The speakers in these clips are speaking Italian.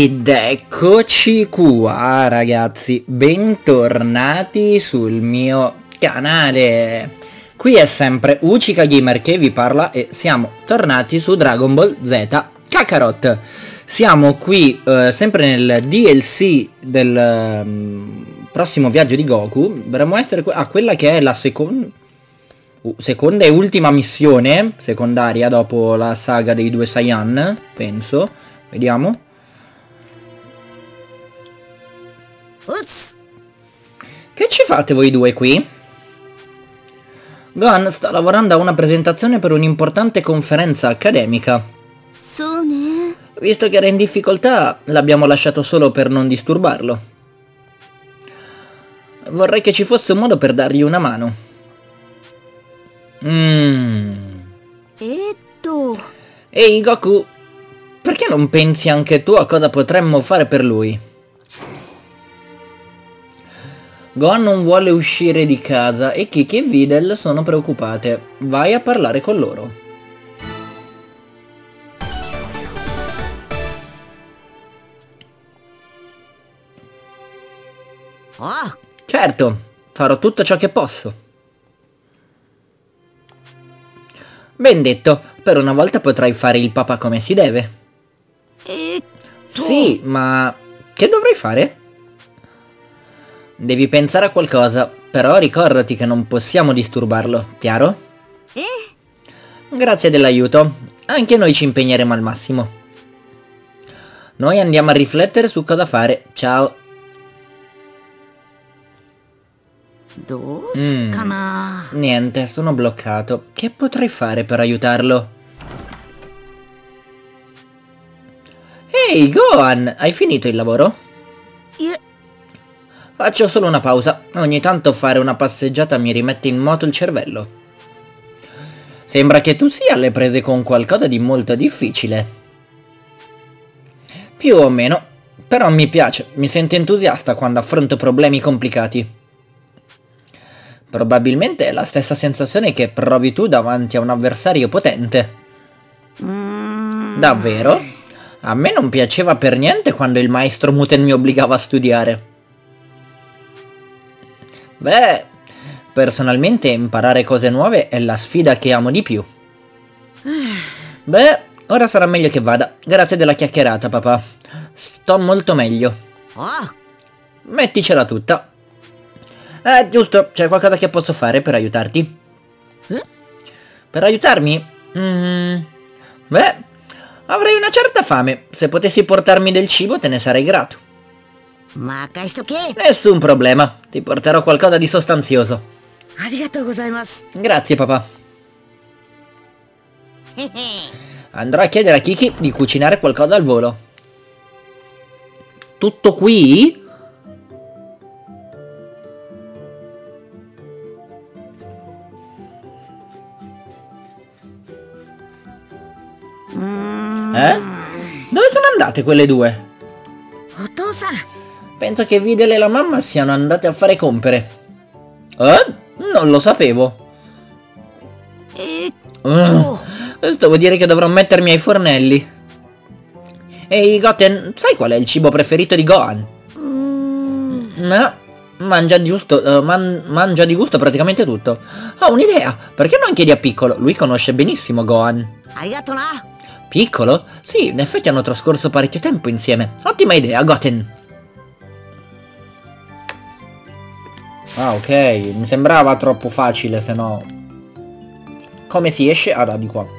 Ed eccoci qua ragazzi, bentornati sul mio canale. Qui è sempre Uchica Gamer che vi parla e siamo tornati su Dragon Ball Z Kakarot. Siamo qui sempre nel DLC del prossimo viaggio di Goku. Dovremmo essere a quella che è la seconda e ultima missione secondaria dopo la saga dei due Saiyan, penso. Vediamo. Che ci fate voi due qui? Gohan sta lavorando a una presentazione per un'importante conferenza accademica. Visto che era in difficoltà, l'abbiamo lasciato solo per non disturbarlo. Vorrei che ci fosse un modo per dargli una mano. Ehi Goku, perché non pensi anche tu a cosa potremmo fare per lui? Gohan non vuole uscire di casa e Kiki e Videl sono preoccupate. Vai a parlare con loro. Certo, farò tutto ciò che posso. Ben detto, per una volta potrai fare il papà come si deve. Sì, ma che dovrei fare? Devi pensare a qualcosa, però ricordati che non possiamo disturbarlo, chiaro? Grazie dell'aiuto, anche noi ci impegneremo al massimo. Noi andiamo a riflettere su cosa fare, ciao. Niente, sono bloccato. Che potrei fare per aiutarlo? Ehi, Gohan, hai finito il lavoro? Faccio solo una pausa. Ogni tanto fare una passeggiata mi rimette in moto il cervello. Sembra che tu sia alle prese con qualcosa di molto difficile. Più o meno. Però mi piace, mi sento entusiasta quando affronto problemi complicati. Probabilmente è la stessa sensazione che provi tu davanti a un avversario potente. Davvero? A me non piaceva per niente quando il maestro Muten mi obbligava a studiare. Beh, personalmente imparare cose nuove è la sfida che amo di più. Beh, ora sarà meglio che vada. Grazie della chiacchierata, papà. Sto molto meglio. Metticela tutta. Giusto, c'è qualcosa che posso fare per aiutarti? Per aiutarmi? Beh, avrei una certa fame. Se potessi portarmi del cibo te ne sarei grato. Nessun problema, ti porterò qualcosa di sostanzioso. Grazie papà. Andrò a chiedere a Kiki di cucinare qualcosa al volo. Tutto qui? Dove sono andate quelle due? Penso che Videl e la mamma siano andate a fare compere. Non lo sapevo. Questo vuol dire che dovrò mettermi ai fornelli. Ehi Goten, sai qual è il cibo preferito di Gohan? No, mangia di gusto praticamente tutto. Ho un'idea, perché non chiedi a Piccolo? Lui conosce benissimo Gohan. Piccolo? Sì, in effetti hanno trascorso parecchio tempo insieme. Ottima idea, Goten. Ah, ok, mi sembrava troppo facile, se no... Come si esce? Ah, di qua.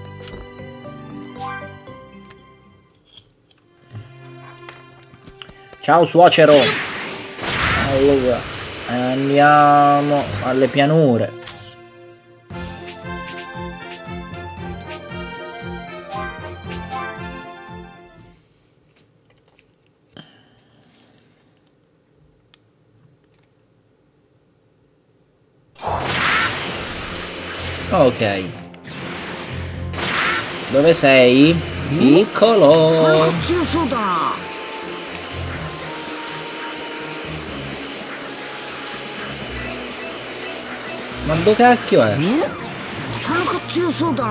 Ciao, suocero! Allora, andiamo alle pianure. Ok. Dove sei? Piccolo. Ma dove cacchio è?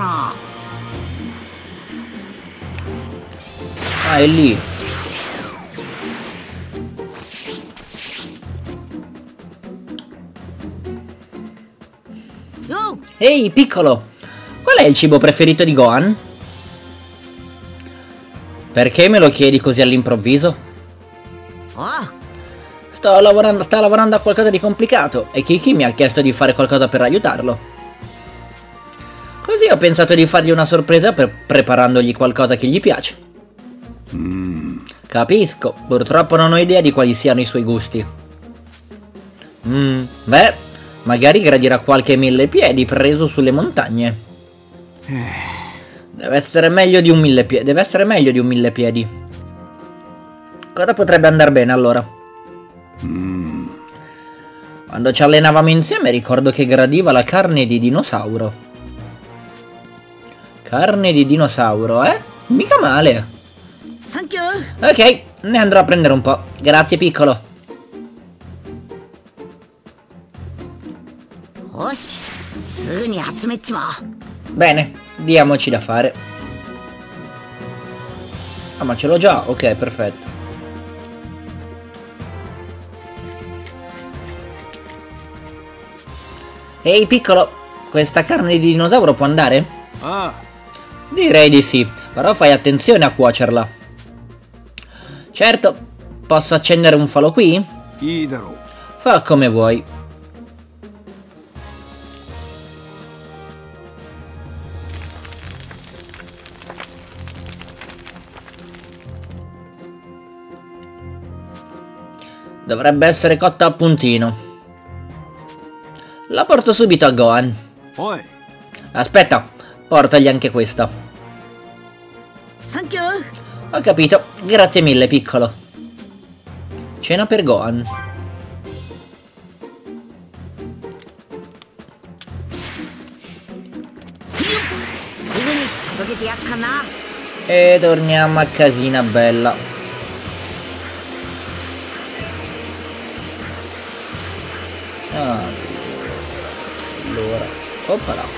Ah, è lì. Ehi, piccolo! Qual è il cibo preferito di Gohan? Perché me lo chiedi così all'improvviso? Sta lavorando a qualcosa di complicato e Kiki mi ha chiesto di fare qualcosa per aiutarlo. Così ho pensato di fargli una sorpresa preparandogli qualcosa che gli piace. Capisco, purtroppo non ho idea di quali siano i suoi gusti. Beh, magari gradirà qualche 1000 piedi preso sulle montagne. Deve essere meglio di un 1000 piedi. Deve essere meglio di un 1000 piedi. Cosa potrebbe andare bene allora? Quando ci allenavamo insieme ricordo che gradiva la carne di dinosauro. Carne di dinosauro, eh? Mica male. Ok, ne andrò a prendere un po'. Grazie, piccolo. Bene, diamoci da fare. Ah, ma ce l'ho già? Ok, perfetto. Ehi, piccolo, questa carne di dinosauro può andare? Direi di sì, però fai attenzione a cuocerla. Certo, posso accendere un falò qui? Fa come vuoi. Dovrebbe essere cotta a puntino. La porto subito a Gohan. Aspetta, portagli anche questa. Ho capito, grazie mille, piccolo. Cena per Gohan. E torniamo a casina bella. Allora, oppala.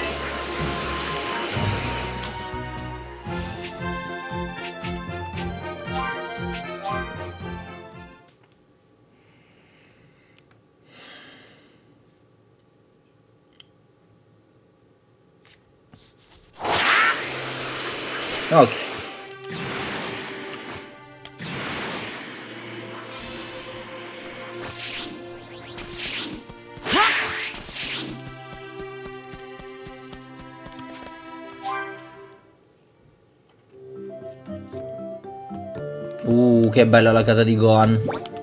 Ok. Che bella la casa di Gohan.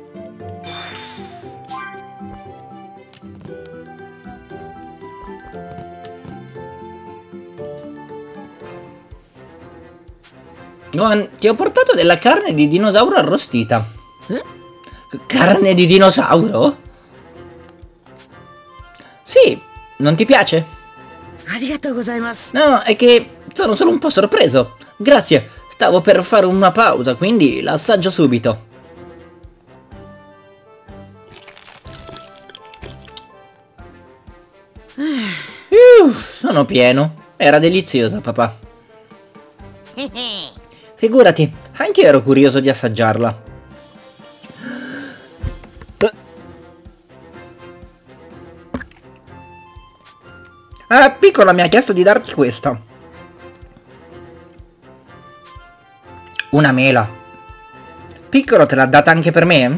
Gohan, ti ho portato della carne di dinosauro arrostita. Carne di dinosauro? Sì, non ti piace? No, è che sono solo un po' sorpreso. Grazie, stavo per fare una pausa, quindi la assaggio subito. Sono pieno. Era deliziosa, papà. Figurati, anche io ero curioso di assaggiarla. Ah, piccola mi ha chiesto di darti questa. Una mela. Piccolo te l'ha data anche per me?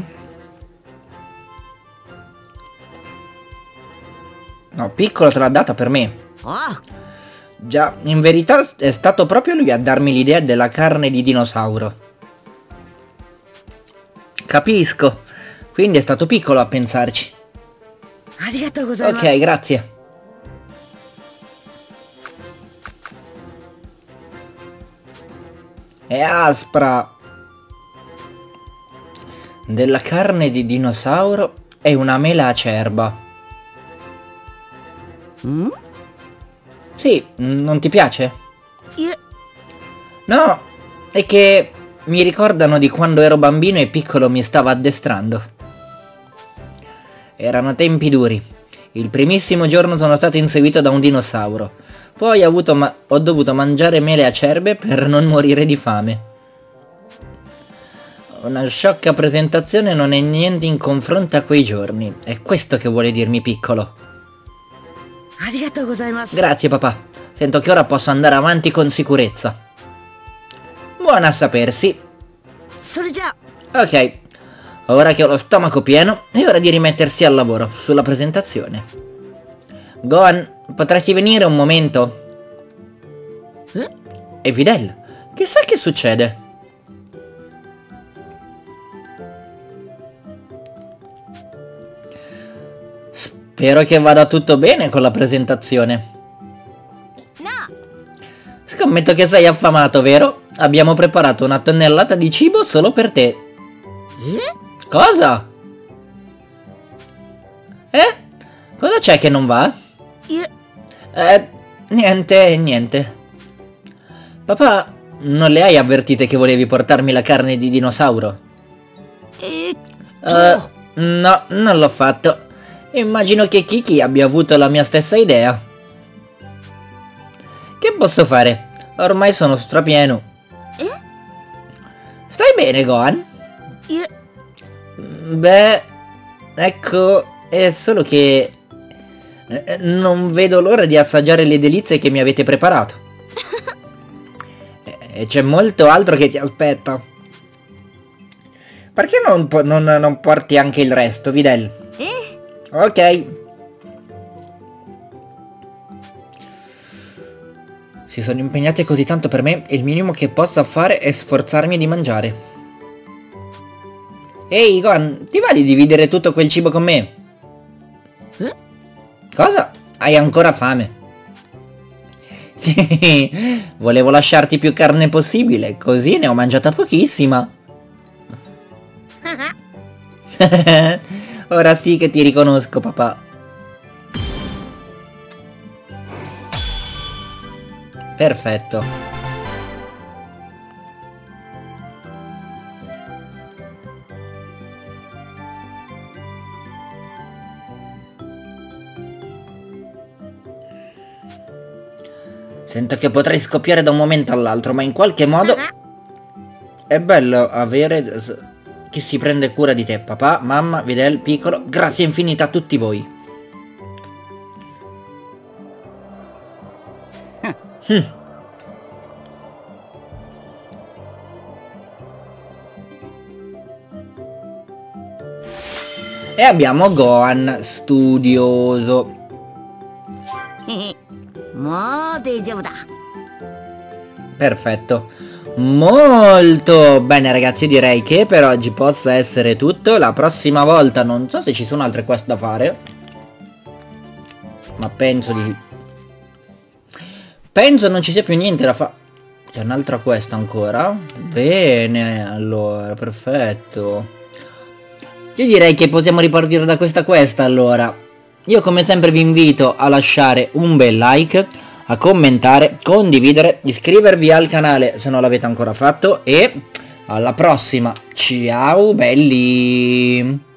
No, piccolo te l'ha data per me. Già, in verità è stato proprio lui a darmi l'idea della carne di dinosauro. Capisco. Quindi è stato piccolo a pensarci. Ok, grazie. È aspra. Della carne di dinosauro e una mela acerba. Sì, non ti piace? No, è che mi ricordano di quando ero bambino e piccolo mi stava addestrando. Erano tempi duri. Il primissimo giorno sono stato inseguito da un dinosauro. Poi ho dovuto mangiare mele acerbe per non morire di fame. Una sciocca presentazione non è niente in confronto a quei giorni. È questo che vuole dirmi piccolo. arigatou gozaimasu. Grazie papà. Sento che ora posso andare avanti con sicurezza. Buona a sapersi. それじゃあ Ok, ora che ho lo stomaco pieno, è ora di rimettersi al lavoro sulla presentazione. Gohan, potresti venire un momento? E Videl, chissà che succede? Spero che vada tutto bene con la presentazione. Scommetto che sei affamato, vero? Abbiamo preparato una tonnellata di cibo solo per te. Cosa? Cosa c'è che non va? Niente. Papà, non le hai avvertite che volevi portarmi la carne di dinosauro? No, non l'ho fatto. Immagino che Kiki abbia avuto la mia stessa idea. Che posso fare? Ormai sono strapieno. Stai bene, Gohan? Beh, ecco, è solo che non vedo l'ora di assaggiare le delizie che mi avete preparato. E c'è molto altro che ti aspetta. Perché non porti anche il resto, Videl? Ok. Si sono impegnate così tanto per me e il minimo che posso fare è sforzarmi di mangiare. Ehi, Gohan, ti va di dividere tutto quel cibo con me? Cosa? Hai ancora fame? Sì, volevo lasciarti più carne possibile, così ne ho mangiata pochissima. Ora sì che ti riconosco, papà. Perfetto. Sento che potrei scoppiare da un momento all'altro, ma in qualche modo è bello avere chi si prende cura di te, papà, mamma, Videl, piccolo. Grazie infinite a tutti voi. E abbiamo Gohan studioso. もう大丈夫だ Perfetto. Molto bene ragazzi, direi che per oggi possa essere tutto. La prossima volta non so se ci sono altre quest da fare, ma penso non ci sia più niente da fare. C'è un'altra quest ancora. Bene, allora, perfetto. Io direi che possiamo ripartire da questa quest allora. Io come sempre vi invito a lasciare un bel like, a commentare, condividere, iscrivervi al canale se non l'avete ancora fatto e alla prossima. Ciao belli!